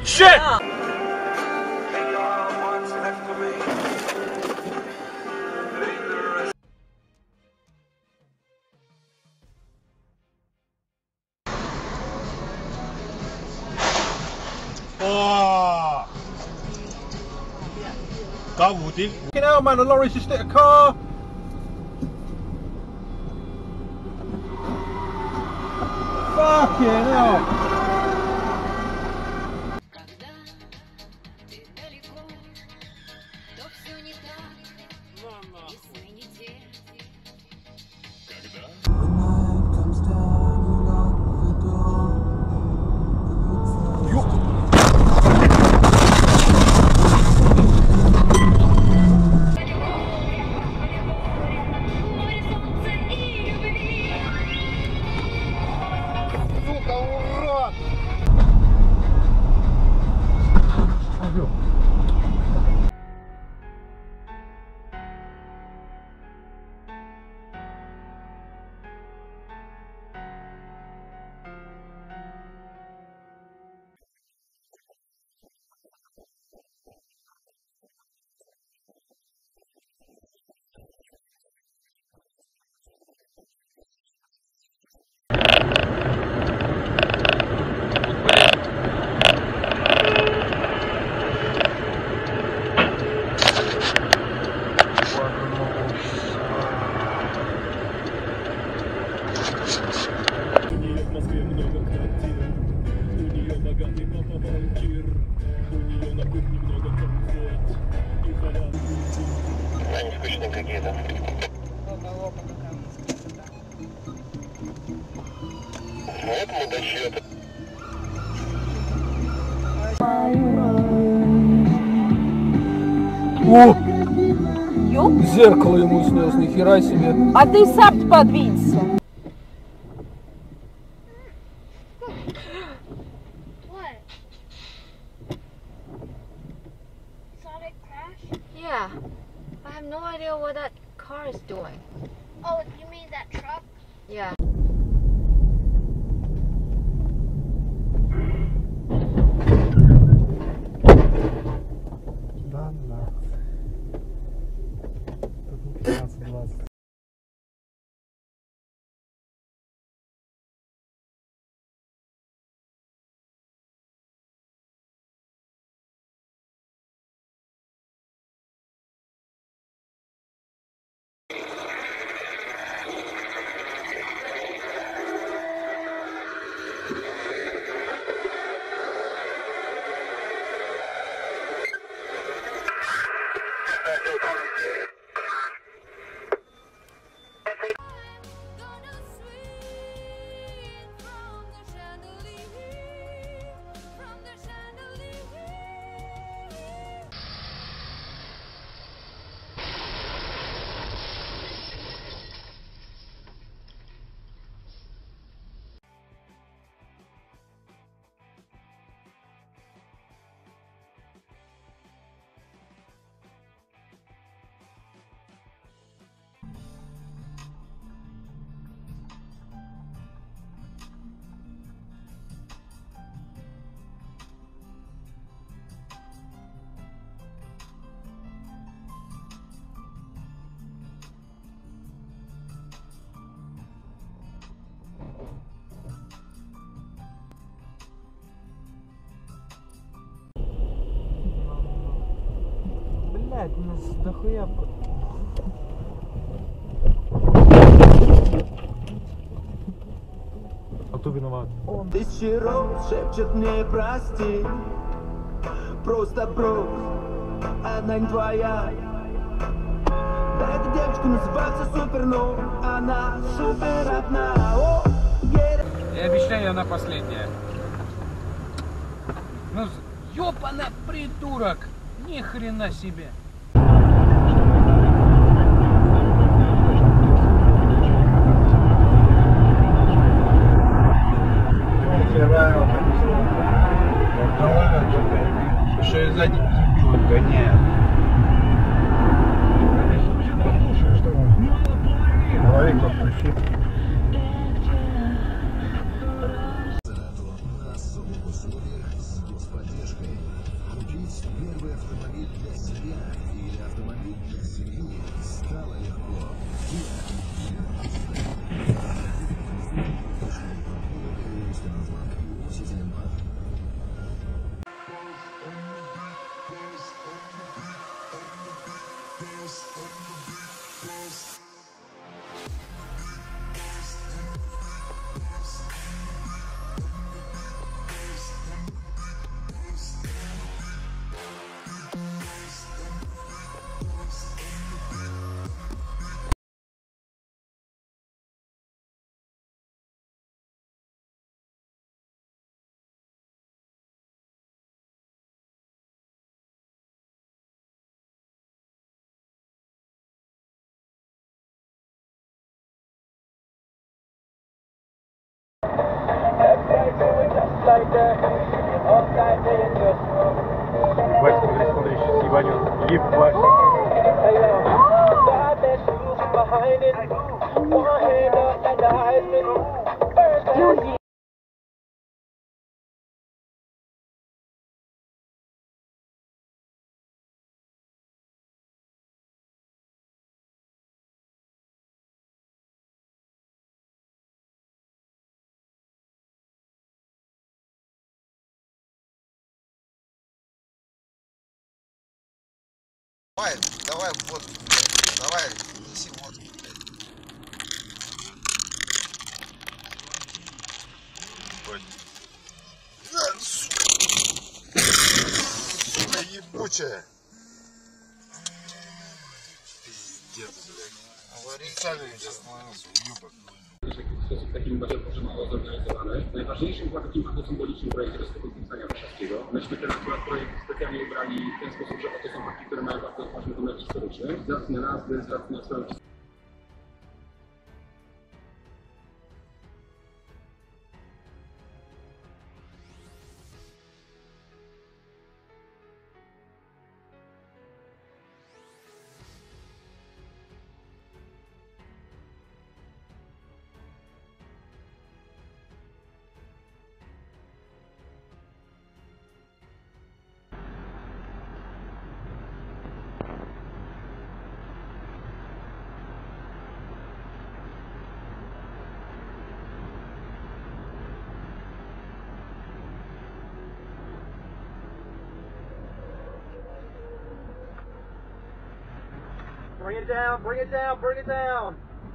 Shit! Oh! Double dip. Fucking hell, man, the lorry's just hit a car. Fucking hell. Они скучные какие-то. Поэтому до счета. О! Зеркало ему снес, нихера себе. А ты сам подвинься. Yeah, I have no idea what that car is doing. Oh, you mean that truck? Yeah. Да, да. Тут 15-20. Блять, нас дохуя. А кто виноват? Тысячи роз шепчет мне прости. Просто брось, она не твоя. Да эта девочка называется супер, но она супер одна. И обещаю, она последняя. Ну, ёпана придурок! Ни хрена себе! Что сзади дебил гоняет. Человек подключит. На особых условиях с господдержкой Вась, смотри, смотри, сейчас ебанет. Ебать. Давай, давай, вот, давай, неси водку. Сука ебучая. Пиздец, блядь. Аварийный сейчас становился, уебок. W sposób taki bardzo może mało zorganizowany. Najważniejszym była takim bardzo symbolicznym projektem jest tego pisania warszawskiego. Myśmy ten akurat projekt specjalnie ubrali w ten sposób, że oto są fakty, które mają bardzo ważny wymiar historyczny. Z racji na nazwy, z racji na swoją Bring it down, bring it down, bring it down.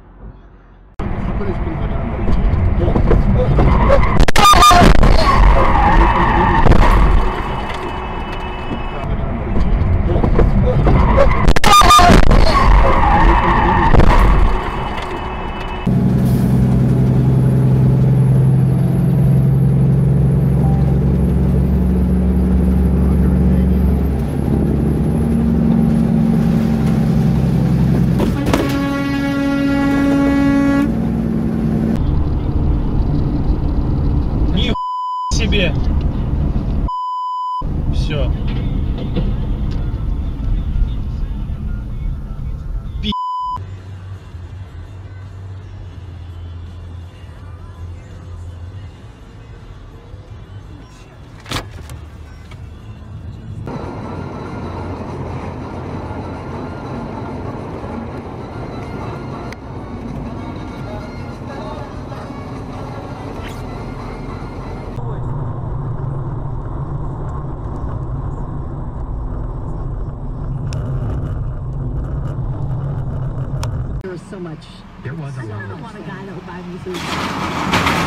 Себе. Все. There was so much. There was a lot. I don't want a guy that would buy me food.